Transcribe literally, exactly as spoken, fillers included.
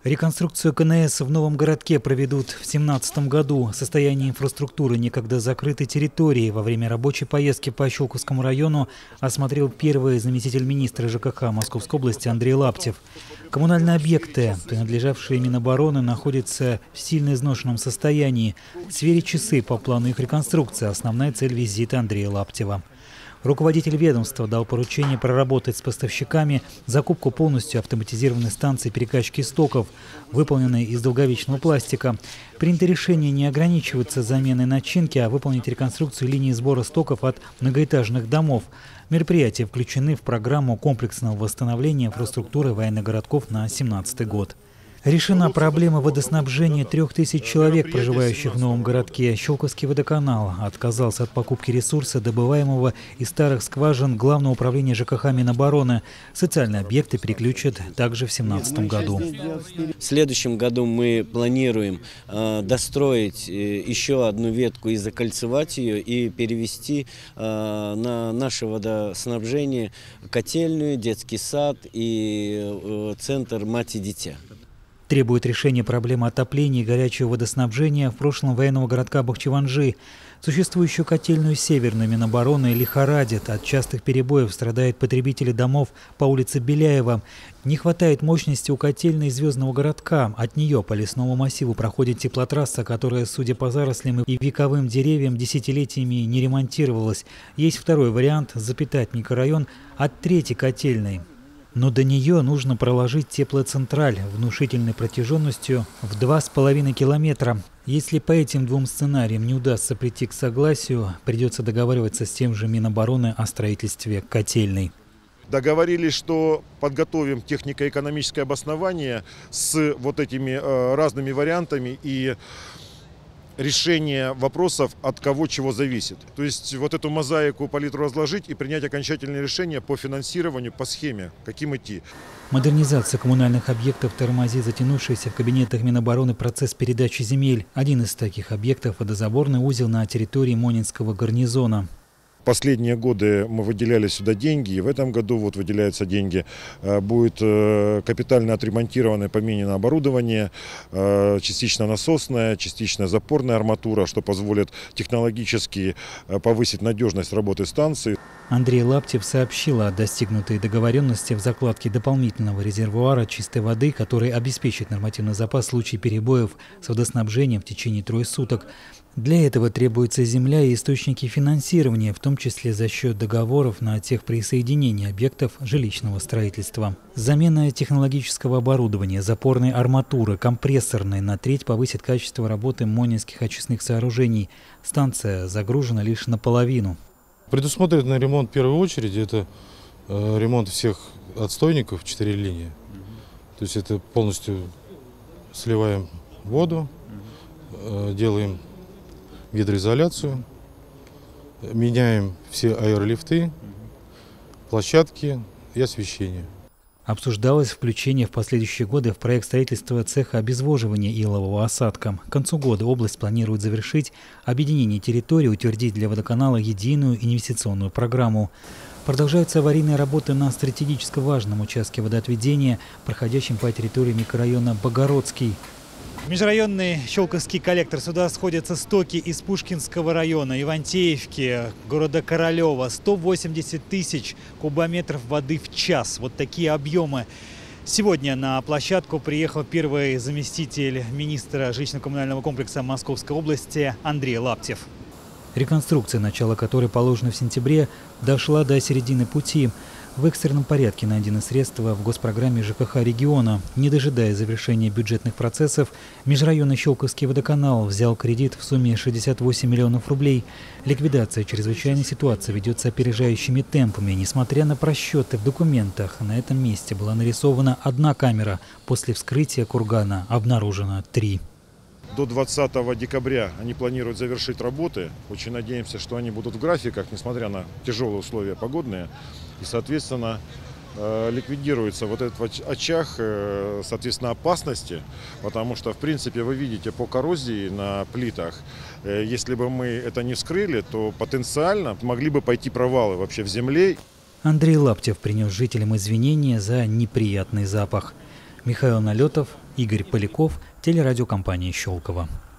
Реконструкцию ка эн эс в новом городке проведут в две тысячи семнадцатом году. Состояние инфраструктуры некогда закрытой территории во время рабочей поездки по Щелковскому району осмотрел первый заместитель министра жэ ка ха Московской области Андрей Лаптев. Коммунальные объекты, принадлежавшие Минобороны, находятся в сильно изношенном состоянии. Сверить часы по плану их реконструкции – основная цель визита Андрея Лаптева. Руководитель ведомства дал поручение проработать с поставщиками закупку полностью автоматизированной станции перекачки стоков, выполненной из долговечного пластика. Принято решение не ограничиваться заменой начинки, а выполнить реконструкцию линии сбора стоков от многоэтажных домов. Мероприятия включены в программу комплексного восстановления инфраструктуры военных городков на две тысячи семнадцатый год. Решена проблема водоснабжения трех тысяч человек, проживающих в новом городке. Щелковский водоканал отказался от покупки ресурса, добываемого из старых скважин Главного управления жэ ка ха Минобороны. Социальные объекты переключат также в две тысячи семнадцатом году. В следующем году мы планируем э, достроить э, еще одну ветку и закольцевать ее, и перевести э, на наше водоснабжение котельную, детский сад и э, центр мать и дитя. Требует решения проблемы отопления и горячего водоснабжения в прошлом военного городка Бахчеванжи. Существующую котельную Северной Минобороны лихорадит. От частых перебоев страдают потребители домов по улице Беляева. Не хватает мощности у котельной Звездного городка. От нее по лесному массиву проходит теплотрасса, которая, судя по зарослям и вековым деревьям, десятилетиями не ремонтировалась. Есть второй вариант – запитать микрорайон от третьей котельной. Но до нее нужно проложить теплоцентраль внушительной протяженностью в два с половиной километра. Если по этим двум сценариям не удастся прийти к согласию, придется договариваться с тем же Минобороны о строительстве котельной. Договорились, что подготовим технико-экономическое обоснование с вот этими э, разными вариантами и решение вопросов, от кого чего зависит. То есть вот эту мозаику палитру разложить и принять окончательное решение по финансированию, по схеме, каким идти. Модернизация коммунальных объектов тормозит затянувшийся в кабинетах Минобороны процесс передачи земель. Один из таких объектов – водозаборный узел на территории Монинского гарнизона. Последние годы мы выделяли сюда деньги, и в этом году вот выделяются деньги. Будет капитально отремонтировано и поменено оборудование, частично насосная, частично запорная арматура, что позволит технологически повысить надежность работы станции. Андрей Лаптев сообщил о достигнутой договоренности в закладке дополнительного резервуара чистой воды, который обеспечит нормативный запас в случае перебоев с водоснабжением в течение трое суток. Для этого требуется земля и источники финансирования, в том числе за счет договоров на техприсоединение объектов жилищного строительства. Замена технологического оборудования, запорной арматуры, компрессорной на треть повысит качество работы монинских очистных сооружений. Станция загружена лишь наполовину. Предусмотрен ремонт в первую очередь, это э, ремонт всех отстойников, четыре линии. То есть это полностью сливаем воду, э, делаем гидроизоляцию, меняем все аэролифты, площадки и освещение. Обсуждалось включение в последующие годы в проект строительства цеха обезвоживания илового осадка. К концу года область планирует завершить объединение территорий, утвердить для водоканала единую инвестиционную программу. Продолжаются аварийные работы на стратегически важном участке водоотведения, проходящем по территории микрорайона Богородский. Межрайонный Щелковский коллектор. Сюда сходятся стоки из Пушкинского района, Ивантеевки, города Королева. сто восемьдесят тысяч кубометров воды в час. Вот такие объемы. Сегодня на площадку приехал первый заместитель министра жилищно-коммунального комплекса Московской области Андрей Лаптев. Реконструкция, начало которой положено в сентябре, дошла до середины пути. В экстренном порядке найдены средства в госпрограмме жэ ка ха региона. Не дожидаясь завершения бюджетных процессов, межрайонный Щелковский водоканал взял кредит в сумме шестьдесят восемь миллионов рублей. Ликвидация чрезвычайной ситуации ведется опережающими темпами. Несмотря на просчеты в документах, на этом месте была нарисована одна камера. После вскрытия кургана обнаружено три. До двадцатого декабря они планируют завершить работы. Очень надеемся, что они будут в графиках, несмотря на тяжелые условия погодные. И, соответственно, ликвидируется вот этот очаг, соответственно, опасности, потому что, в принципе, вы видите по коррозии на плитах, если бы мы это не вскрыли, то потенциально могли бы пойти провалы вообще в земле. Андрей Лаптев принес жителям извинения за неприятный запах. Михаил Налетов, Игорь Поляков, телерадиокомпания «Щелково».